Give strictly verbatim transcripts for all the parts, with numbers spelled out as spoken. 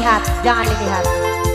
dilihat, jangan dilihat.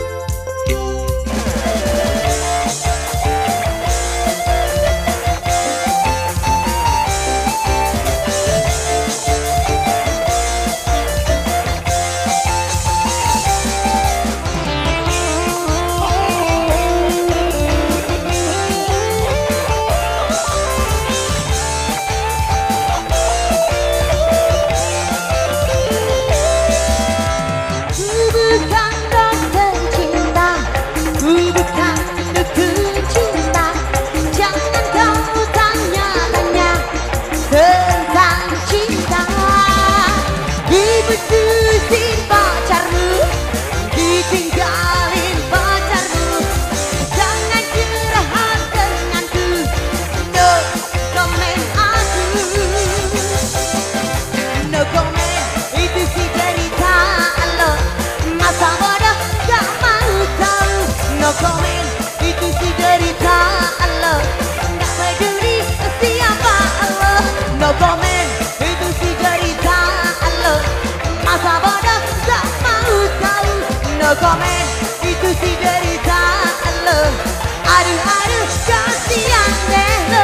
Putusin pacarmu, ditinggalin pacarmu, jangan curhat denganku, no comment aku, no comment itu sih cerita lo, masa bodoh gak mau tahu, no comment itu sih cerita lo, gak peduli siapa lo, no comment itu sih cerita lo. Masa bodoh gak mau tahu, no comment itu sih derita lo. Aduh aduh kasihan deh lo.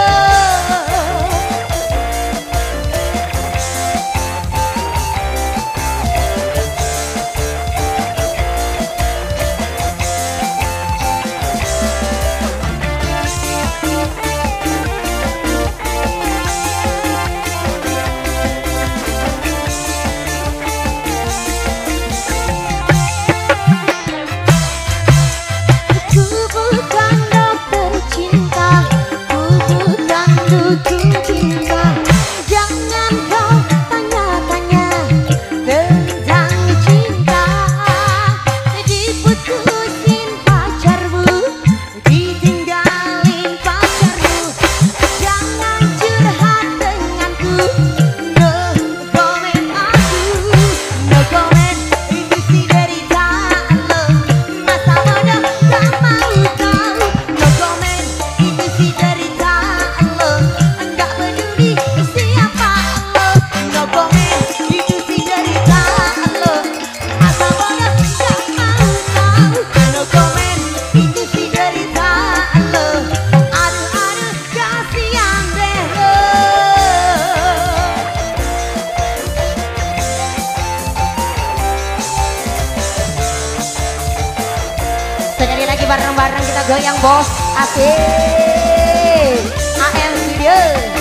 Sekali lagi bareng-bareng kita goyang bos, asik. A M Video.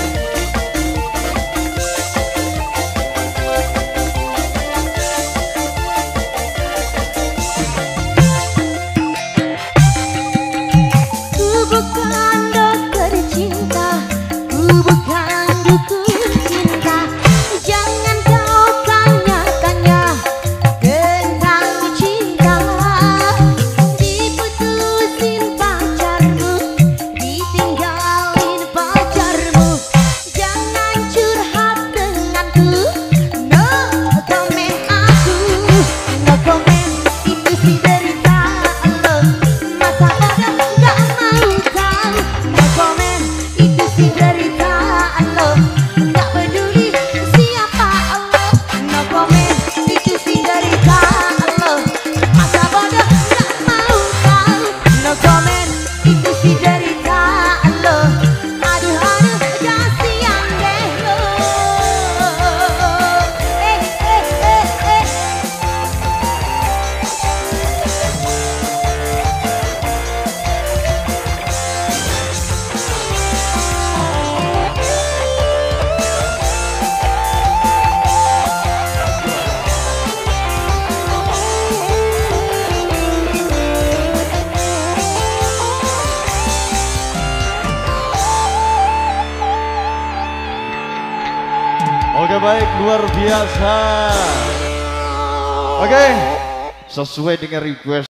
Ku bukan dokter cinta, ku bukan dukun cinta, jangan kau tanya-tanya tentang cinta. Diputusin pacarmu, ditinggalin pacarmu, jangan curhat denganku, no comment aku, no comment itu sih derita lo, masa bodoh gak mau tahu, no comment itu sih derita lo, gak peduli siapa lo, no comment itu sih derita lo, masa bodoh gak mau tahu, no comment itu sih derita lo. Aduh aduh kasihan deh lo. Eh eh eh eh. Oke baik, luar biasa. Oke, sesuai dengan request